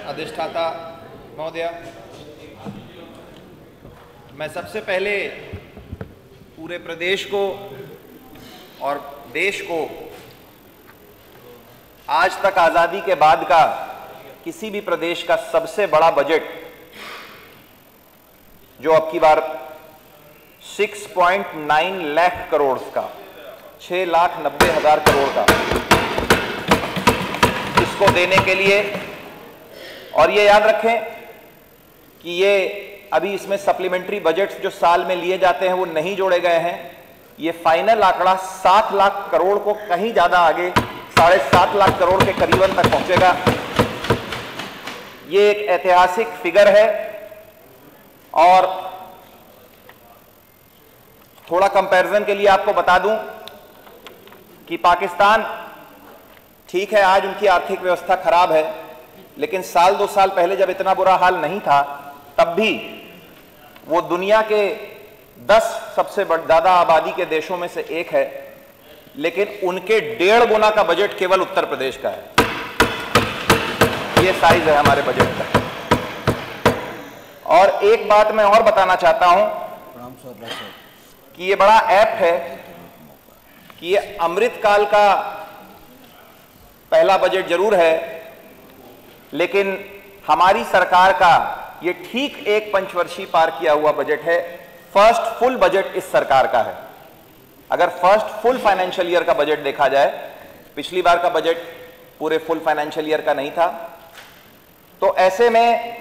अधिष्ठाता महोदय, मैं सबसे पहले पूरे प्रदेश को और देश को आज तक आज़ादी के बाद का किसी भी प्रदेश का सबसे बड़ा बजट जो अब की बार 6.9 लाख करोड़ का, 6,90,000 करोड़ का, इसको देने के लिए, और ये याद रखें कि ये अभी इसमें सप्लीमेंट्री बजट्स जो साल में लिए जाते हैं वो नहीं जोड़े गए हैं। ये फाइनल आंकड़ा 7 लाख करोड़ को कहीं ज्यादा आगे 7.5 लाख करोड़ के करीबन तक पहुंचेगा। ये एक ऐतिहासिक फिगर है। और थोड़ा कंपैरिजन के लिए आपको बता दूं कि पाकिस्तान, ठीक है आज उनकी आर्थिक व्यवस्था खराब है, लेकिन साल 2 साल पहले जब इतना बुरा हाल नहीं था तब भी वो दुनिया के 10 सबसे ज्यादा आबादी के देशों में से एक है, लेकिन उनके 1.5 गुना का बजट केवल उत्तर प्रदेश का है। ये साइज है हमारे बजट का। और एक बात मैं और बताना चाहता हूं कि ये बड़ा ऐप्ट है कि ये अमृतकाल का पहला बजट जरूर है, लेकिन हमारी सरकार का ये ठीक एक पंचवर्षीय पार किया हुआ बजट है। फर्स्ट फुल बजट इस सरकार का है। अगर फर्स्ट फुल फाइनेंशियल ईयर का बजट देखा जाए, पिछली बार का बजट पूरे फुल फाइनेंशियल ईयर का नहीं था, तो ऐसे में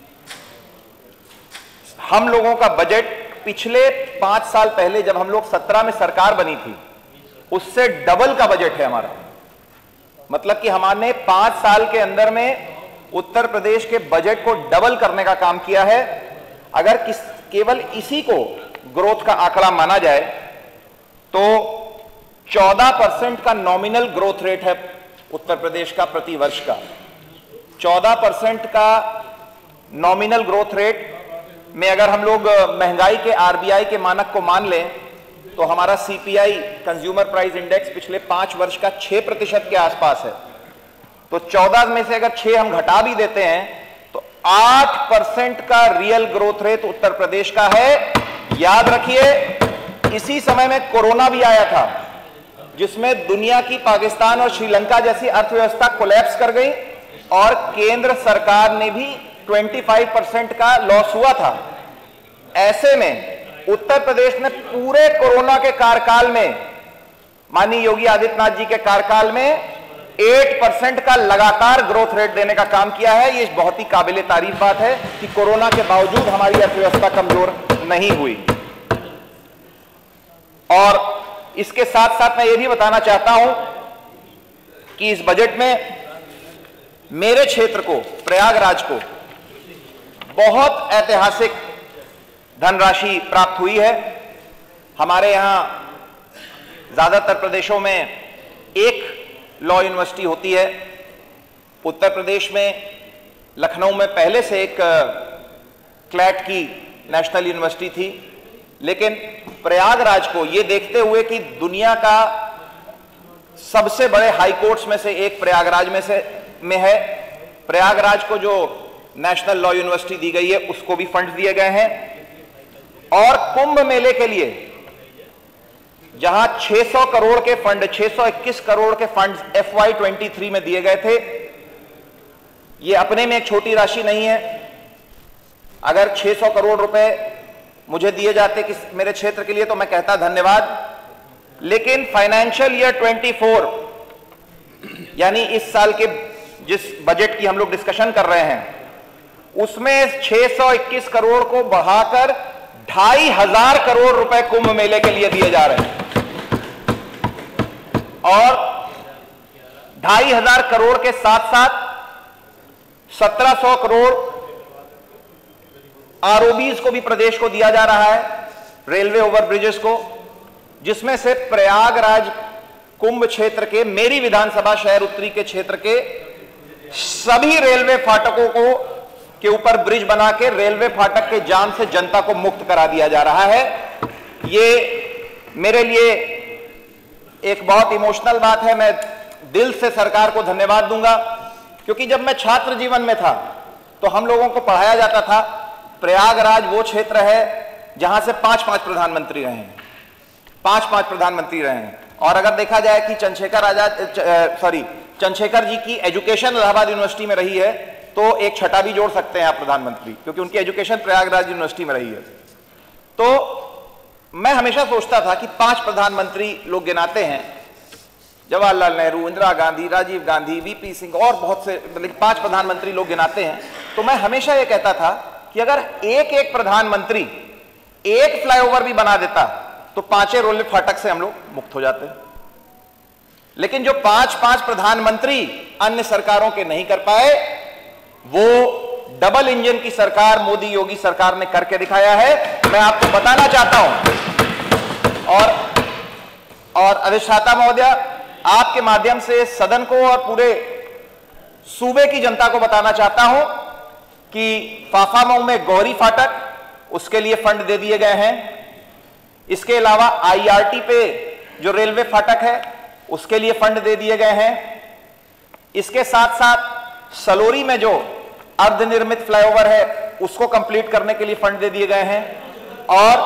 हम लोगों का बजट पिछले 5 साल पहले जब हम लोग 17 में सरकार बनी थी उससे डबल का बजट है हमारा। मतलब कि हमने 5 साल के अंदर में उत्तर प्रदेश के बजट को डबल करने का काम किया है। अगर केवल इसी को ग्रोथ का आंकड़ा माना जाए तो 14% का नॉमिनल ग्रोथ रेट है उत्तर प्रदेश का प्रति वर्ष का। 14% का नॉमिनल ग्रोथ रेट में अगर हम लोग महंगाई के आरबीआई के मानक को मान लें तो हमारा सीपीआई कंज्यूमर प्राइस इंडेक्स पिछले 5 वर्ष का 6% के आसपास है। तो 14 में से अगर 6 हम घटा भी देते हैं तो 8% का real growth rate Uttar Pradesh का है। याद रखिए इसी समय में कोरोना भी आया था जिसमें दुनिया की पाकिस्तान और श्रीलंका जैसी अर्थव्यवस्था कोलैप्स कर गई और केंद्र सरकार ने भी 25% का लॉस हुआ था। ऐसे में उत्तर प्रदेश ने पूरे कोरोना के कार्यकाल में, माननीय योगी आदित्यनाथ जी के कार्यकाल में 8% का लगातार ग्रोथ रेट देने का काम किया है। ये बहुत ही काबिले तारीफ बात है कि कोरोना के बावजूद हमारी अर्थव्यवस्था कमजोर नहीं हुई। और इसके साथ साथ मैं ये भी बताना चाहता हूं कि इस बजट में मेरे क्षेत्र को, प्रयागराज को, बहुत ऐतिहासिक धनराशि प्राप्त हुई है। हमारे यहां ज्यादातर प्रदेशों में एक लॉ यूनिवर्सिटी होती है। उत्तर प्रदेश में लखनऊ में पहले से एक क्लैट की नेशनल यूनिवर्सिटी थी, लेकिन प्रयागराज को ये देखते हुए कि दुनिया का सबसे बड़े हाई कोर्ट्स में से एक प्रयागराज में है, प्रयागराज को जो नेशनल लॉ यूनिवर्सिटी दी गई है उसको भी फंड दिए गए हैं। और कुंभ मेले के लिए जहां 600 करोड़ के फंड, 621 करोड़ के फंड FY23 में दिए गए थे, ये अपने में एक छोटी राशि नहीं है। अगर 600 करोड़ रुपए मुझे दिए जाते कि मेरे क्षेत्र के लिए तो मैं कहता धन्यवाद, लेकिन फाइनेंशियल ईयर 24 यानी इस साल के जिस बजट की हम लोग डिस्कशन कर रहे हैं उसमें 621 करोड़ को बढ़ाकर 2,500 करोड़ रुपए कुंभ मेले के लिए दिए जा रहे हैं। और 2,500 करोड़ के साथ साथ 1,700 करोड़ आरओबीज को भी प्रदेश को दिया जा रहा है, रेलवे ओवरब्रिजेस को, जिसमें से प्रयागराज कुंभ क्षेत्र के, मेरी विधानसभा शहर उत्तरी के क्षेत्र के सभी रेलवे फाटकों को के ऊपर ब्रिज बना के रेलवे फाटक के जाम से जनता को मुक्त करा दिया जा रहा है। ये मेरे लिए एक बहुत इमोशनल बात है। मैं दिल से सरकार को धन्यवाद दूंगा, क्योंकि जब मैं छात्र जीवन में था तो हम लोगों को पढ़ाया जाता था प्रयागराज वो क्षेत्र है जहां से 5-5 प्रधानमंत्री रहे हैं, 5-5 प्रधानमंत्री रहे हैं। और अगर देखा जाए कि चंद्रशेखर जी की एजुकेशन इलाहाबाद यूनिवर्सिटी में रही है, तो एक छठा भी जोड़ सकते हैं आप प्रधानमंत्री, क्योंकि उनकी एजुकेशन प्रयागराज यूनिवर्सिटी में रही है। तो मैं हमेशा सोचता था कि 5 प्रधानमंत्री लोग गिनाते हैं, जवाहरलाल नेहरू, इंदिरा गांधी, राजीव गांधी, वीपी सिंह और बहुत से, मतलब 5 प्रधानमंत्री लोग गिनाते हैं। तो मैं हमेशा यह कहता था कि अगर एक प्रधानमंत्री एक फ्लाईओवर भी बना देता तो 5 रेलवे फाटक से हम लोग मुक्त हो जाते। लेकिन जो 5-5 प्रधानमंत्री अन्य सरकारों के नहीं कर पाए, वो डबल इंजन की सरकार मोदी योगी सरकार ने करके दिखाया है। मैं आपको बताना चाहता हूं और अधिष्ठाता महोदया, आपके माध्यम से सदन को और पूरे सूबे की जनता को बताना चाहता हूं कि फाफामऊ में गौरी फाटक, उसके लिए फंड दे दिए गए हैं। इसके अलावा आईआरटी पे जो रेलवे फाटक है उसके लिए फंड दे दिए गए हैं। इसके साथ साथ सलोरी में जो अर्धनिर्मित फ्लाईओवर है उसको कंप्लीट करने के लिए फंड दे दिए गए हैं। और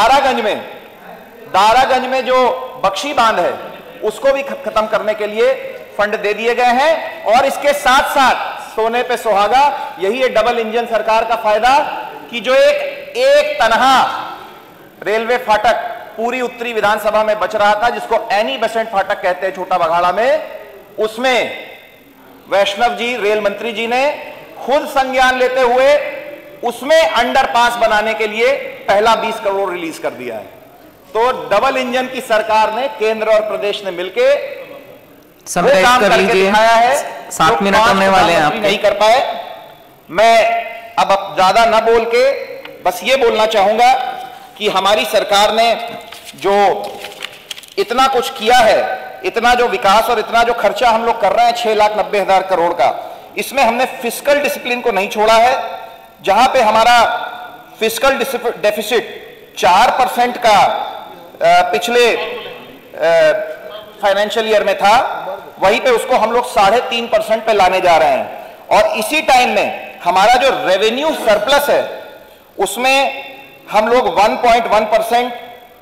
दारागंज में जो बख्शी बांध है उसको भी खत्म करने के लिए फंड दे दिए गए हैं। और इसके साथ साथ सोने पे सुहागा, यही है डबल इंजन सरकार का फायदा कि जो एक तनहा रेलवे फाटक पूरी उत्तरी विधानसभा में बच रहा था, जिसको एनी बेसेंट फाटक कहते हैं छोटा बघाड़ा में, उसमें वैष्णव जी रेल मंत्री जी ने खुद संज्ञान लेते हुए उसमें अंडरपास बनाने के लिए पहला 20 करोड़ रिलीज कर दिया है। तो डबल इंजन की सरकार ने, केंद्र और प्रदेश ने मिलके काम करके दिखाया है। 7 मिनट होने वाले हैं, आप नहीं कर पाए। मैं अब ज्यादा ना बोल के बस ये बोलना चाहूंगा कि हमारी सरकार ने जो इतना कुछ किया है, इतना जो विकास और इतना जो खर्चा हम लोग कर रहे हैं 6,90,000 करोड़ का, इसमें हमने फिस्कल डिसिप्लिन को नहीं छोड़ा है। जहां पे हमारा फिस्कल डेफिसिट 4% का पिछले फाइनेंशियल ईयर में था, वहीं पे उसको हम लोग 3.5% पे लाने जा रहे हैं। और इसी टाइम में हमारा जो रेवेन्यू सरप्लस है उसमें हम लोग 1.1%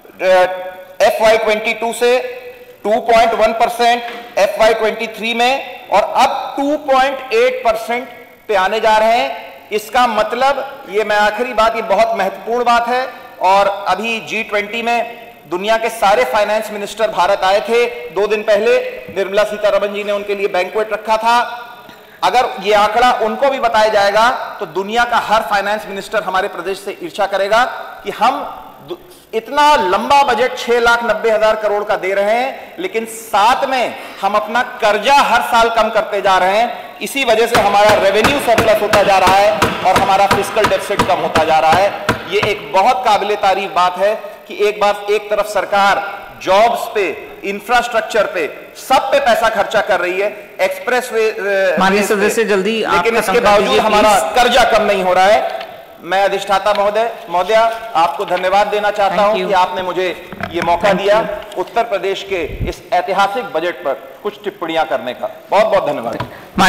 FY22 से 2.1% FY23 में और अब 2.8% पे आने जा रहे हैं। इसका मतलब, ये मैं आखिरी बात, ये बहुत महत्वपूर्ण बात है। और अभी G20 में दुनिया के सारे फाइनेंस मिनिस्टर भारत आए थे 2 दिन पहले, निर्मला सीतारमण जी ने उनके लिए बैंक्वेट रखा था। अगर ये आंकड़ा उनको भी बताया जाएगा तो दुनिया का हर फाइनेंस मिनिस्टर हमारे प्रदेश से ईर्ष्या करेगा कि हम इतना लंबा बजट 6,90,000 करोड़ का दे रहे हैं, लेकिन साथ में हम अपना कर्जा हर साल कम करते जा रहे हैं। इसी वजह से हमारा रेवेन्यू सरप्लस होता जा रहा है और हमारा फिस्कल डेफिसिट कम होता जा रहा है। ये एक बहुत काबिले तारीफ बात है कि एक तरफ सरकार जॉब्स पे, इंफ्रास्ट्रक्चर पे, सब पे पैसा खर्चा कर रही है, एक्सप्रेस वे माननीय सदस्य जल्दी, लेकिन इसके बावजूद हमारा कर्जा कम नहीं हो रहा है। मैं अधिष्ठाता महोदया आपको धन्यवाद देना चाहता हूं कि आपने मुझे ये मौका दिया उत्तर प्रदेश के इस ऐतिहासिक बजट पर कुछ टिप्पणियां करने का। बहुत बहुत धन्यवाद।